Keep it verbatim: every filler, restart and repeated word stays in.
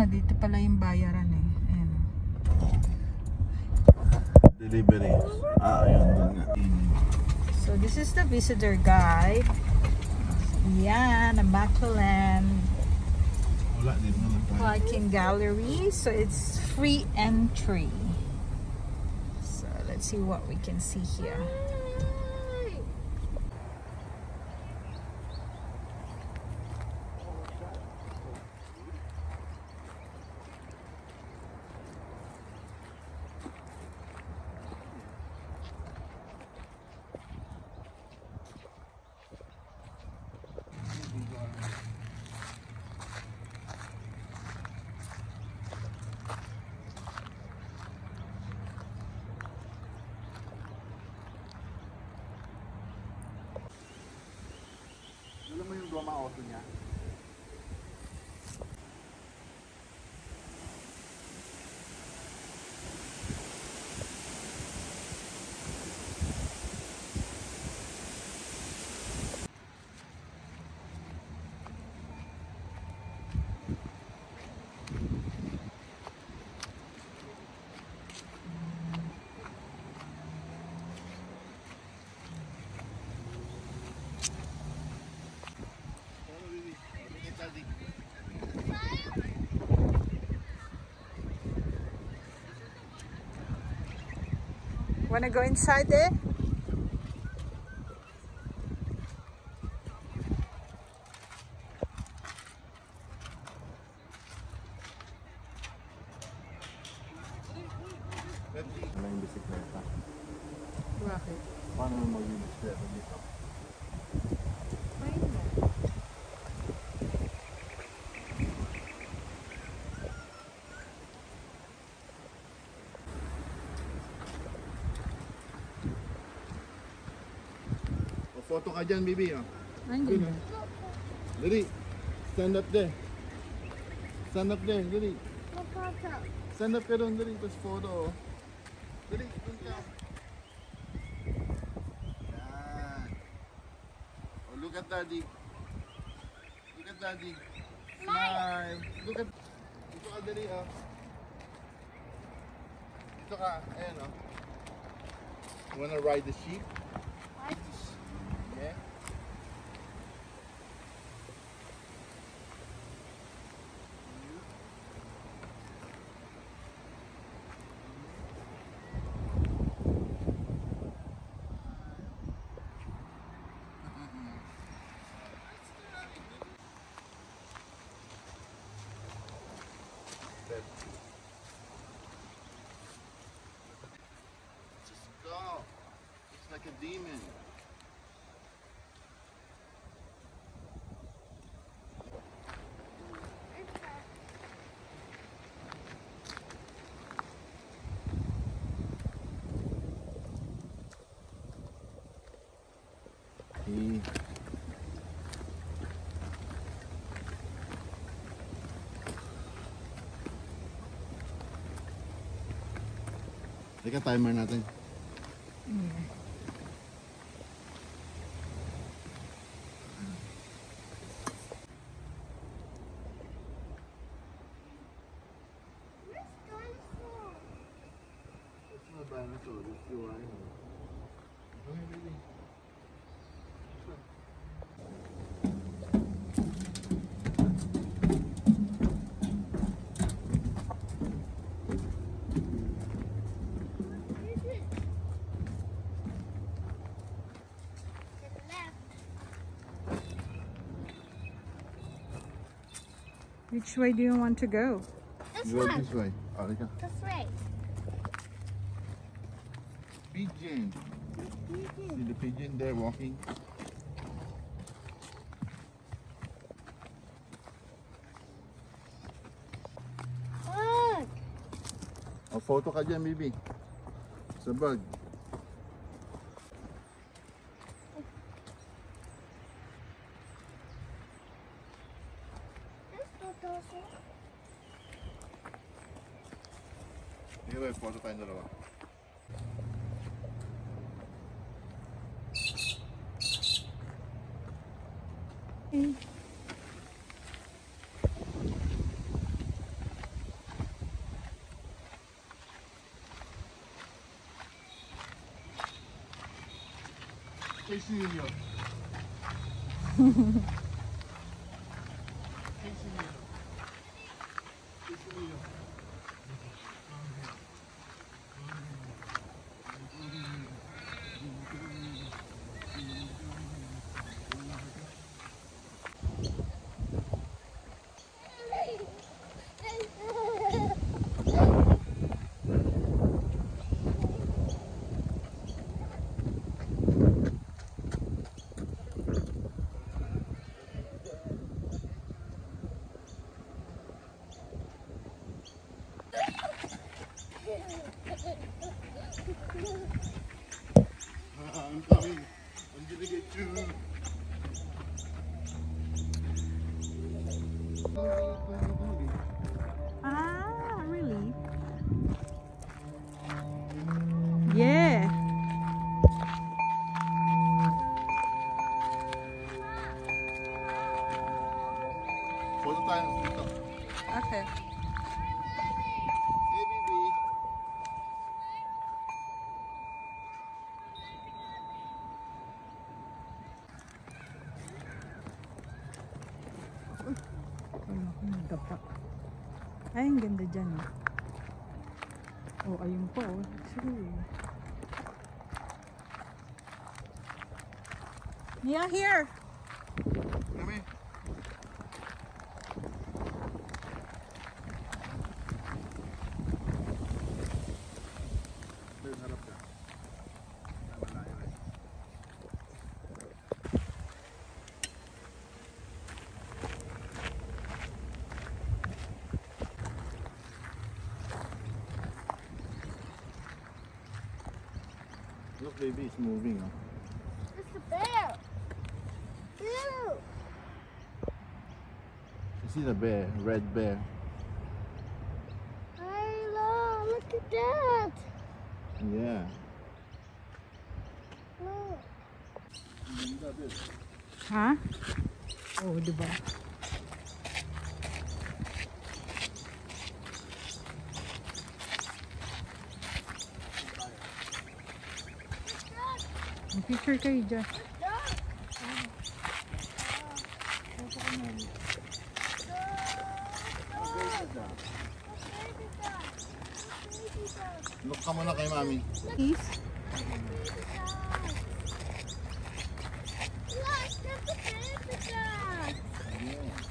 Ah, dito pala yung bayaran eh. Ayan. Delivery. Ah, ayun doon nga. So this is the visitor guide. Yan, a Matalan Wala din naman tayo. Viking Gallery. So it's free entry. So let's see what we can see here. Alam mo yung goma auto niya? Wanna go inside there? Wala yung bisikleta. Bakit? Paano mo mag-bisikleta dito? Photo ka dyan, baby. Oh. Ayun. Dali. Stand up there. Stand up there. Dali. Stand up ka doon. Dali. Tapos photo. Oh. Dali. Doon ka. Yan. Oh, look at daddy. Look at daddy. Smile. Look at... Dito ka, dali. Oh. Dito ka. Ayan, oh. You wanna ride the sheep? Yeah. Just go. It's like a demon. Hey. Teka, timer natin. Yeah. It's not a dinosaur, it's the rhino. Okay, baby. Which way do you want to go? This Go one. this way. Oh, teka. This way. Pigeon. See the pigeon there walking? Look. Oh, photo ka dyan, baby. Sa bag. Sige ba, photo tayong dalawa. Okay. Casey Neal. Casey Neal. Casey Neal. I'm coming. I'm gonna get you. Ah, really? Yeah. Photo tayo dito. Okay. Hey, baby. Wala akong nagdapa. Ay, ang ganda dyan. Oh, oh ayun po. Oh. True. Yeah, here. Come here. Doon, harap ka. Malayo eh. Look, baby, it's moving. Huh? It's a bear. Ew. You see the bear, red bear. Milo, look at that. Yeah. Look. Ha? Oh, diba? Mag-picture kayo dyan. Look ka muna kay mami. Please. Look, that's a baby duck. Yeah.